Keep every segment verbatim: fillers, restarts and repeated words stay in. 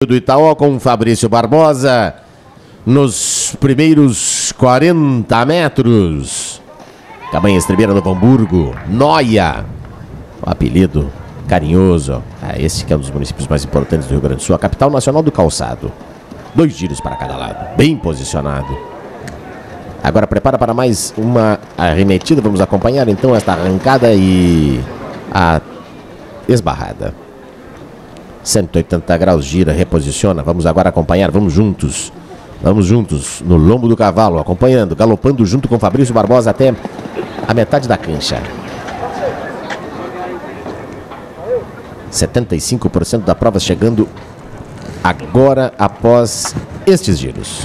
Do Itaú com Fabrício Barbosa nos primeiros quarenta metros. Cabanha Estrebeira, Novo Hamburgo. Noia, o apelido carinhoso. Ah, esse que é um dos municípios mais importantes do Rio Grande do Sul, a capital nacional do calçado. Dois giros para cada lado, bem posicionado. Agora prepara para mais uma arremetida. Vamos acompanhar então esta arrancada e a esbarrada. cento e oitenta graus, gira, reposiciona. Vamos agora acompanhar, vamos juntos. Vamos juntos no lombo do cavalo, acompanhando, galopando junto com Fabrício Barbosa até a metade da cancha. setenta e cinco por cento da prova chegando agora após estes giros.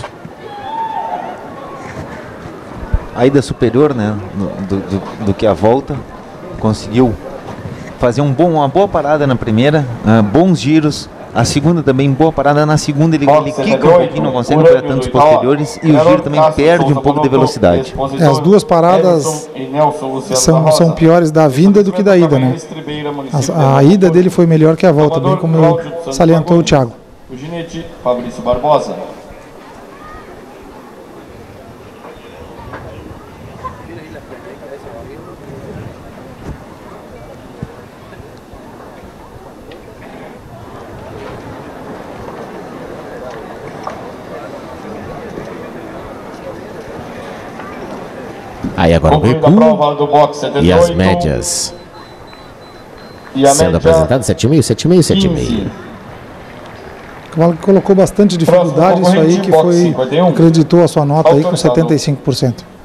A ida superior, né, do, do, do que a volta. Conseguiu fazer um bom, uma boa parada na primeira, uh, bons giros. A segunda também, boa parada. Na segunda ele, ele quica um pouquinho, não consegue pegar tantos posteriores. E o giro também perde um pouco de velocidade. É, as duas paradas são, são piores da vinda do que da ida, né? A, a ida dele foi melhor que a volta, bem como salientou o Thiago. O ginete Fabrício Barbosa. Aí agora o recuo e as médias e a sendo apresentado sete e meio, sete e meio, sete e meio. O cavalo que colocou bastante dificuldade, isso aí que foi, acreditou a sua nota aí com setenta e cinco por cento.